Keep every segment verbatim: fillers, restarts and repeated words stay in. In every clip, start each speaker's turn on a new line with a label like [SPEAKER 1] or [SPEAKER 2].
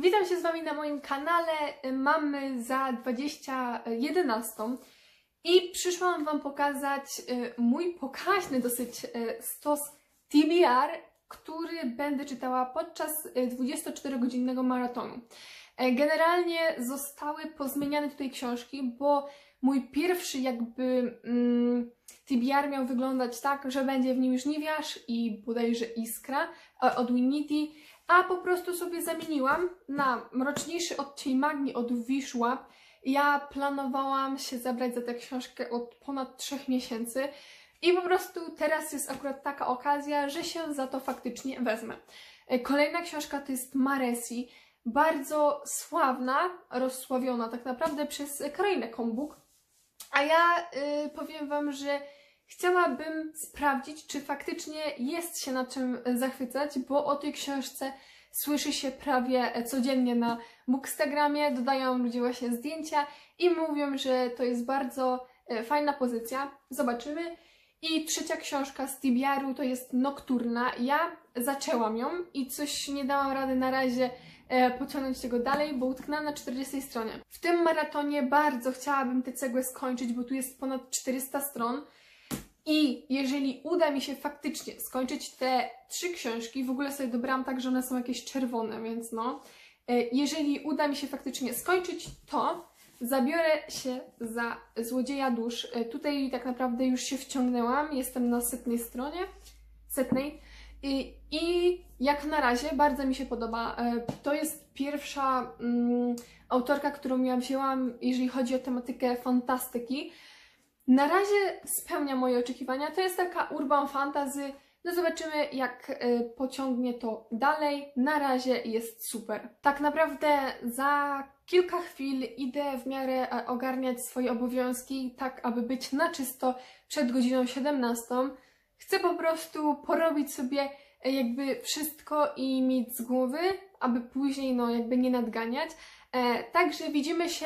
[SPEAKER 1] Witam się z Wami na moim kanale. Mamy za dwadzieścia jedenaście i przyszłam Wam pokazać mój pokaźny dosyć stos T B R, który będę czytała podczas dwudziestoczterogodzinnego maratonu. Generalnie zostały pozmieniane tutaj książki, bo mój pierwszy jakby mm, T B R miał wyglądać tak, że będzie w nim żniwiarz i bodajże iskra od Winity, a po prostu sobie zamieniłam na mroczniejszy odcień magii od Wishwap. Ja planowałam się zabrać za tę książkę od ponad trzech miesięcy i po prostu teraz jest akurat taka okazja, że się za to faktycznie wezmę. Kolejna książka to jest Maresi, bardzo sławna, rozsławiona tak naprawdę przez Krainę Combuk, a ja yy, powiem Wam, że chciałabym sprawdzić, czy faktycznie jest się nad czym zachwycać, bo o tej książce słyszy się prawie codziennie na Bookstagramie, dodają ludzie właśnie zdjęcia i mówią, że to jest bardzo fajna pozycja. Zobaczymy. I trzecia książka z T B R-u to jest Nocturna. Ja zaczęłam ją i coś nie dałam rady na razie pociągnąć tego dalej, bo utknęłam na czterdziestej stronie. W tym maratonie bardzo chciałabym tę cegłę skończyć, bo tu jest ponad czterysta stron. I jeżeli uda mi się faktycznie skończyć te trzy książki, w ogóle sobie dobrałam tak, że one są jakieś czerwone, więc no. Jeżeli uda mi się faktycznie skończyć, to zabiorę się za Złodzieja Dusz. Tutaj tak naprawdę już się wciągnęłam, jestem na setnej stronie, setnej. I, i jak na razie bardzo mi się podoba. To jest pierwsza um, autorka, którą ja wzięłam, jeżeli chodzi o tematykę fantastyki. Na razie spełnia moje oczekiwania. To jest taka urban fantasy. No zobaczymy, jak y, pociągnie to dalej. Na razie jest super. Tak naprawdę za kilka chwil idę w miarę ogarniać swoje obowiązki, tak aby być na czysto przed godziną siedemnastą. Chcę po prostu porobić sobie jakby wszystko i mieć z głowy, aby później no jakby nie nadganiać. E, także widzimy się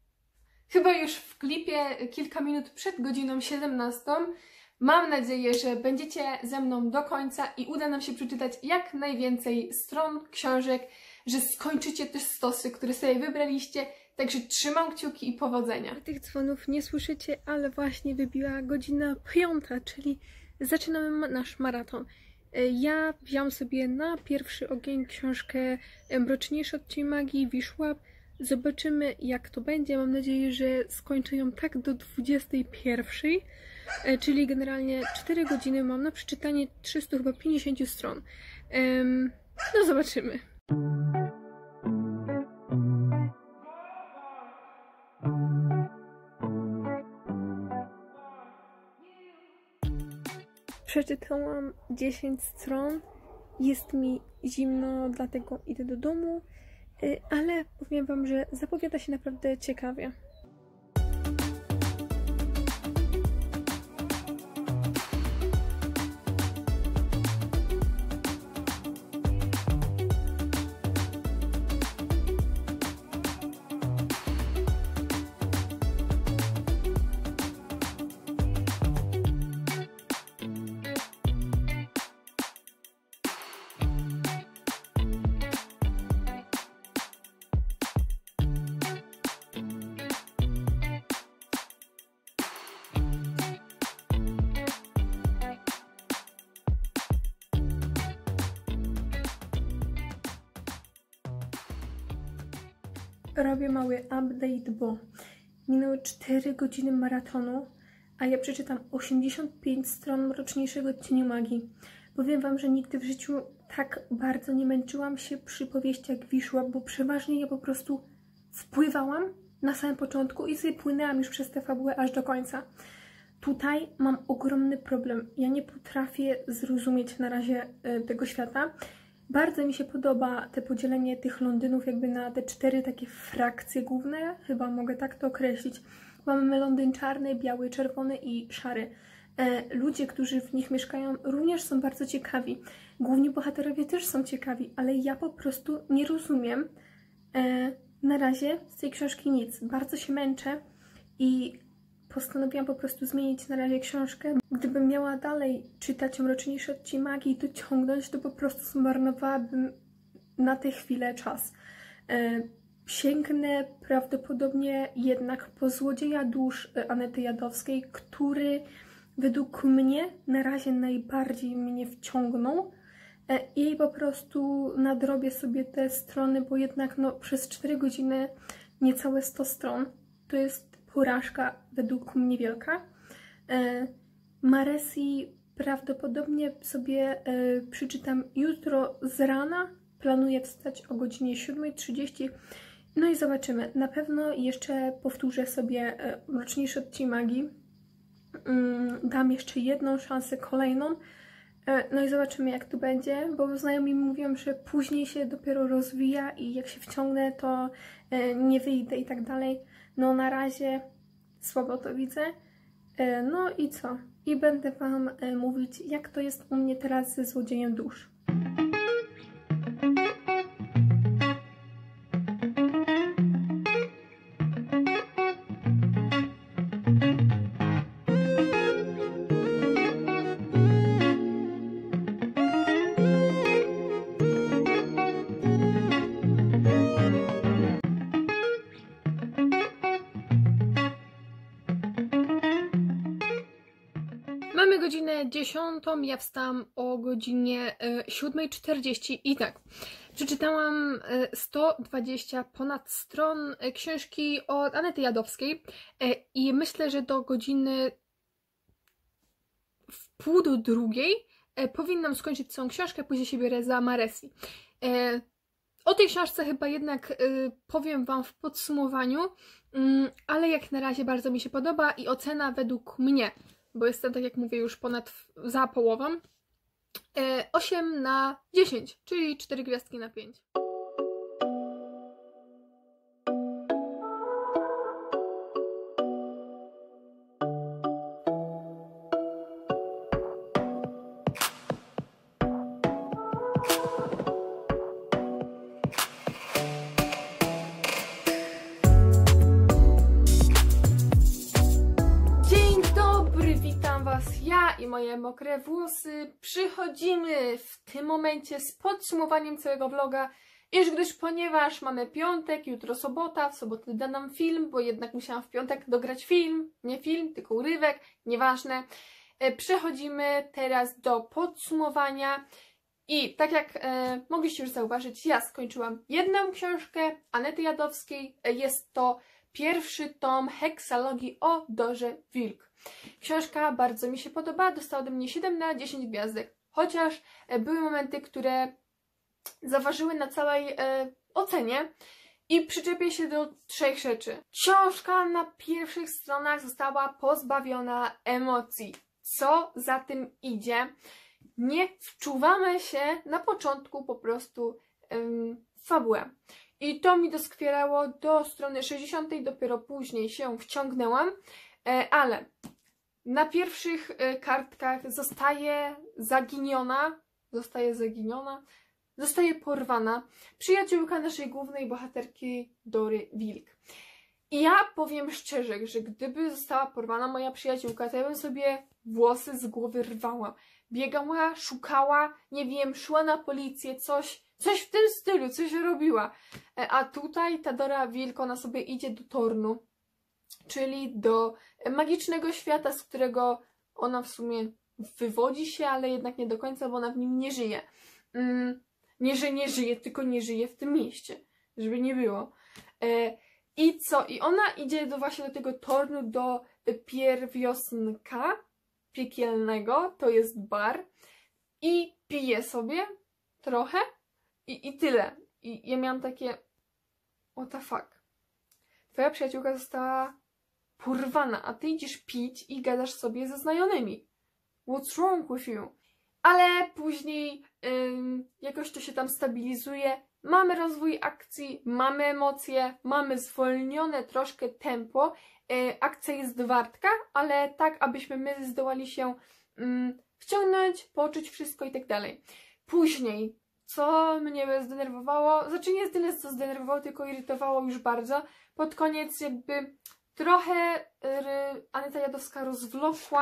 [SPEAKER 1] chyba już w klipie kilka minut przed godziną siedemnastą. Mam nadzieję, że będziecie ze mną do końca i uda nam się przeczytać jak najwięcej stron, książek, że skończycie też stosy, które sobie wybraliście. Także trzymam kciuki i powodzenia. Tych dzwonów nie słyszycie, ale właśnie wybiła godzina piąta, czyli zaczynamy nasz maraton. Ja wziąłam sobie na pierwszy ogień książkę Mroczniejszy odcień magii Wishwap. Zobaczymy, jak to będzie. Mam nadzieję, że skończę ją tak do dwudziestej pierwszej, czyli generalnie cztery godziny mam na przeczytanie trzysta pięćdziesiąt stron. No zobaczymy. Przeczytałam dziesięć stron. Jest mi zimno, dlatego idę do domu. Ale powiem Wam, że zapowiada się naprawdę ciekawie. Robię mały update, bo minęły cztery godziny maratonu, a ja przeczytam osiemdziesiąt pięć stron Mroczniejszego odcienia magii. Powiem Wam, że nigdy w życiu tak bardzo nie męczyłam się przy powieściach Wishwap, bo przeważnie ja po prostu wpływałam na samym początku i sobie płynęłam już przez tę fabułę aż do końca. Tutaj mam ogromny problem. Ja nie potrafię zrozumieć na razie y, tego świata. Bardzo mi się podoba te podzielenie tych Londynów jakby na te cztery takie frakcje główne, chyba mogę tak to określić. Mamy Londyn czarny, biały, czerwony i szary. E, ludzie, którzy w nich mieszkają, również są bardzo ciekawi. Główni bohaterowie też są ciekawi, ale ja po prostu nie rozumiem e, na razie z tej książki nic. Bardzo się męczę i postanowiłam po prostu zmienić na razie książkę. Gdybym miała dalej czytać Mroczniejszy odcień magii i to ciągnąć, to po prostu zmarnowałabym na tę chwilę czas. Sięgnę prawdopodobnie jednak po Złodzieja Dusz Anety Jadowskiej, który według mnie na razie najbardziej mnie wciągnął i po prostu nadrobię sobie te strony, bo jednak no, przez cztery godziny niecałe sto stron to jest porażka według mnie wielka. Maresi prawdopodobnie sobie przeczytam jutro z rana, planuję wstać o godzinie siódmej trzydzieści. No i zobaczymy. Na pewno jeszcze powtórzę sobie Mroczniejszy Odcień Magii. Dam jeszcze jedną szansę, kolejną. No i zobaczymy, jak to będzie, bo znajomi mi mówią, że później się dopiero rozwija i jak się wciągnę, to nie wyjdę i tak dalej. No na razie słabo to widzę. No i co? I będę Wam mówić, jak to jest u mnie teraz ze Złodziejem Dusz. Mamy godzinę dziesiątą, ja wstałam o godzinie siódmej czterdzieści i tak, przeczytałam sto dwadzieścia ponad stron książki od Anety Jadowskiej i myślę, że do godziny w pół do drugiej powinnam skończyć całą książkę, później się biorę za Maresi. O tej książce chyba jednak powiem Wam w podsumowaniu, ale jak na razie bardzo mi się podoba i ocena według mnie, bo jestem, tak jak mówię, już ponad za połową, osiem na dziesięć, czyli cztery gwiazdki na pięć. Ja i moje mokre włosy przychodzimy w tym momencie z podsumowaniem całego vloga, iż gdyż ponieważ mamy piątek, jutro sobota, w sobotę da nam film, bo jednak musiałam w piątek dograć film, nie film, tylko urywek, nieważne. Przechodzimy teraz do podsumowania i tak jak e, mogliście już zauważyć, ja skończyłam jedną książkę Anety Jadowskiej, jest to pierwszy tom Heksalogii o Dorze Wilk. Książka bardzo mi się podoba, dostała ode mnie siedem na dziesięć gwiazdek, chociaż były momenty, które zaważyły na całej e, ocenie i przyczepię się do trzech rzeczy. Książka na pierwszych stronach została pozbawiona emocji. Co za tym idzie? Nie wczuwamy się na początku po prostu ym, w fabułę. I to mi doskwierało do strony sześćdziesiątej, dopiero później się wciągnęłam, e, ale na pierwszych e, kartkach zostaje zaginiona, zostaje zaginiona, zostaje porwana przyjaciółka naszej głównej bohaterki Dory Wilk. I ja powiem szczerze, że gdyby została porwana moja przyjaciółka, to ja bym sobie włosy z głowy rwała. Biegała, szukała, nie wiem, szła na policję, coś, coś w tym stylu, coś robiła. A tutaj ta Dora Wilk, ona sobie idzie do Tornu, czyli do magicznego świata, z którego ona w sumie wywodzi się, ale jednak nie do końca, bo ona w nim nie żyje. Mm, nie, że nie żyje, tylko nie żyje w tym mieście, żeby nie było. E, I co? I ona idzie do, właśnie do tego Tornu, do pierwiosnka piekielnego, to jest bar, i pije sobie trochę i, i tyle. I ja miałam takie what the fuck. Twoja przyjaciółka została porwana, a ty idziesz pić i gadasz sobie ze znajomymi. What's wrong with you? Ale później ym, jakoś to się tam stabilizuje. Mamy rozwój akcji, mamy emocje, mamy zwolnione troszkę tempo. Yy, akcja jest wartka, ale tak, abyśmy my zdołali się ym, wciągnąć, poczuć wszystko i tak dalej. Później, co mnie zdenerwowało, znaczy nie tyle co zdenerwowało, tylko irytowało już bardzo. Pod koniec jakby trochę yy, Aneta Jadowska rozwlokła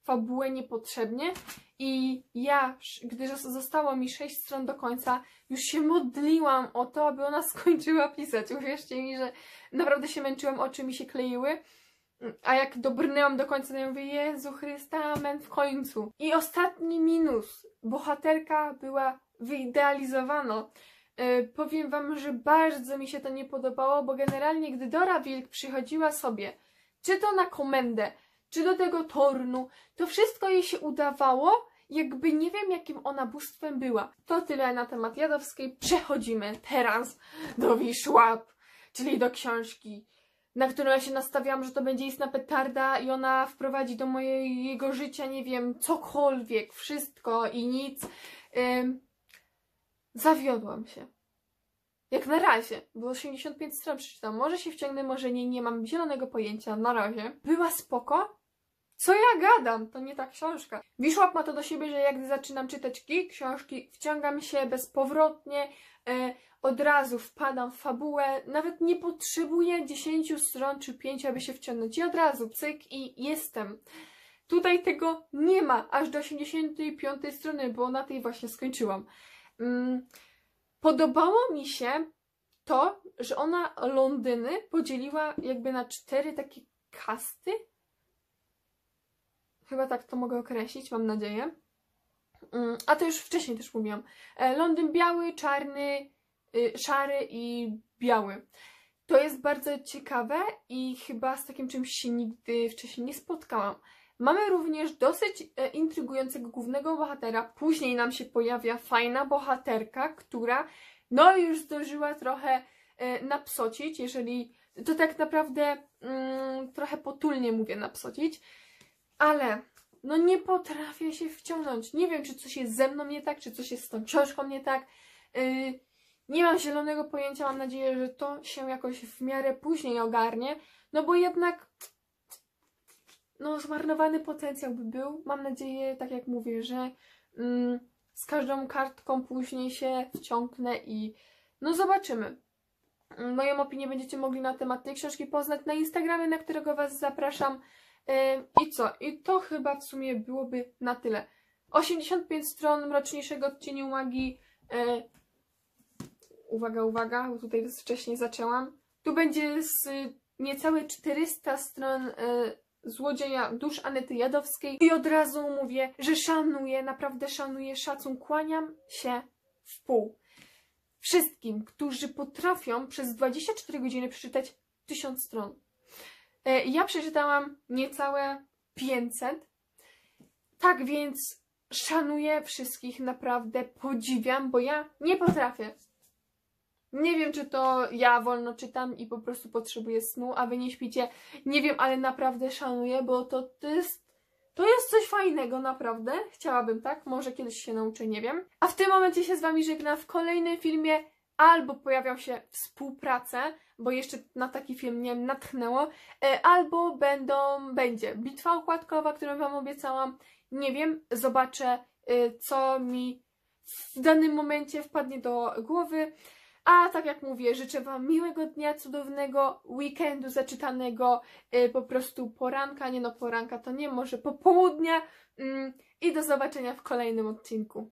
[SPEAKER 1] fabułę niepotrzebnie i ja, gdy zostało mi sześć stron do końca, już się modliłam o to, aby ona skończyła pisać. Uwierzcie mi, że naprawdę się męczyłam, oczy mi się kleiły. A jak dobrnęłam do końca, to ja mówię, Jezu Chryste, amen, w końcu. I ostatni minus. Bohaterka była wyidealizowana. Yy, powiem wam, że bardzo mi się to nie podobało, bo generalnie gdy Dora Wilk przychodziła sobie, czy to na komendę, czy do tego tornu, to wszystko jej się udawało, jakby nie wiem jakim ona bóstwem była. To tyle na temat Jadowskiej. Przechodzimy teraz do Wiszłap, czyli do książki, na którą ja się nastawiałam, że to będzie istna petarda i ona wprowadzi do mojego życia, nie wiem, cokolwiek, wszystko i nic. Ym, zawiodłam się. Jak na razie, bo osiemdziesiąt pięć stron przeczytam. Może się wciągnę, może nie, nie mam zielonego pojęcia, na razie. Była spoko. Co ja gadam? To nie ta książka. Wiszłap ma to do siebie, że jak gdy zaczynam czytać książki, wciągam się bezpowrotnie, e, od razu wpadam w fabułę, nawet nie potrzebuję dziesięciu stron czy pięciu, aby się wciągnąć. I od razu cyk i jestem. Tutaj tego nie ma, aż do osiemdziesiątej piątej strony, bo na tej właśnie skończyłam. Mm, podobało mi się to, że ona Londyny podzieliła jakby na cztery takie kasty. Chyba tak to mogę określić, mam nadzieję. Mm, a to już wcześniej też mówiłam. E, Londyn biały, czarny, y, szary i biały. To jest bardzo ciekawe i chyba z takim czymś się nigdy wcześniej nie spotkałam. Mamy również dosyć e, intrygującego głównego bohatera. Później nam się pojawia fajna bohaterka, która no już zdążyła trochę e, napsocić, jeżeli to tak naprawdę mm, trochę potulnie mówię napsocić, ale no nie potrafię się wciągnąć. Nie wiem, czy coś jest ze mną nie tak, czy coś jest z tą książką nie tak. Yy, nie mam zielonego pojęcia, mam nadzieję, że to się jakoś w miarę później ogarnie, no bo jednak no zmarnowany potencjał by był. Mam nadzieję, tak jak mówię, że mm, z każdą kartką później się wciągnę i no zobaczymy. Moją opinię będziecie mogli na temat tej książki poznać na Instagramie, na którego was zapraszam. I co? I to chyba w sumie byłoby na tyle. osiemdziesiąt pięć stron Mroczniejszego Odcieniu Magii. E, uwaga, uwaga, bo tutaj wcześniej zaczęłam. Tu będzie z niecałe czterysta stron e, Złodzieja Dusz Anety Jadowskiej. I od razu mówię, że szanuję, naprawdę szanuję, szacun, kłaniam się w pół. Wszystkim, którzy potrafią przez dwadzieścia cztery godziny przeczytać tysiąc stron. Ja przeczytałam niecałe pięćset, tak więc szanuję wszystkich, naprawdę podziwiam, bo ja nie potrafię. Nie wiem, czy to ja wolno czytam i po prostu potrzebuję snu, a wy nie śpicie. Nie wiem, ale naprawdę szanuję, bo to, to jest to jest coś fajnego, naprawdę. Chciałabym, tak? Może kiedyś się nauczę, nie wiem. A w tym momencie się z wami żegnam. W kolejnym filmie albo pojawią się współprace, bo jeszcze na taki film nie natchnęło, albo będą, będzie bitwa układkowa, którą wam obiecałam. Nie wiem, zobaczę, co mi w danym momencie wpadnie do głowy. A tak jak mówię, życzę wam miłego dnia, cudownego weekendu zaczytanego, po prostu poranka, nie no poranka to nie, może popołudnia i do zobaczenia w kolejnym odcinku.